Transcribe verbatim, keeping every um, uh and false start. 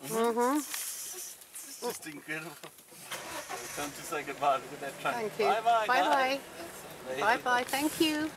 Mm-hmm. Just incredible. Time to say goodbye. Look at that train. Thank you. Bye bye. Bye bye. Bye Bye bye. Thank you.